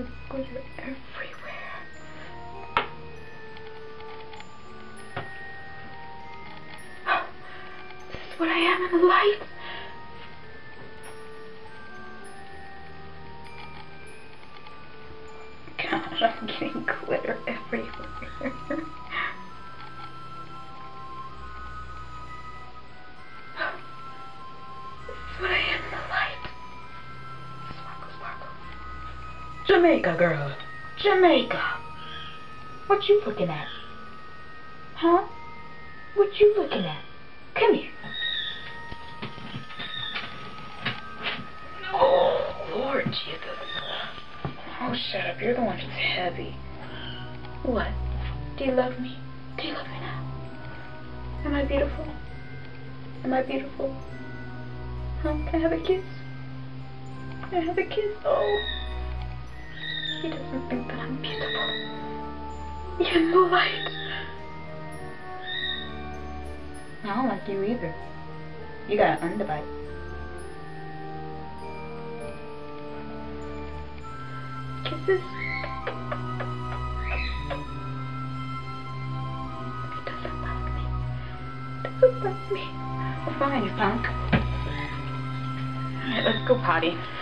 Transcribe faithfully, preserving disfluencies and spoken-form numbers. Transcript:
There's glitter everywhere. This is what I am in the light. Gosh, I'm getting glitter everywhere. What I am in the light. Sparkle, sparkle. Jamaica, girl. Jamaica. What you looking at? Huh? What you looking at? Come here. Oh, Lord Jesus. Oh, shut up. You're the one that's heavy. What? Do you love me? Do you love me now? Am I beautiful? Am I beautiful? Huh? Can I have a kiss? Can I have a kiss? Oh. He doesn't think that I'm beautiful. You're in the light. I don't like you either. You got an underbite. Kisses. It doesn't like me. It doesn't like me. Well, fine, you punk. Alright, let's go potty.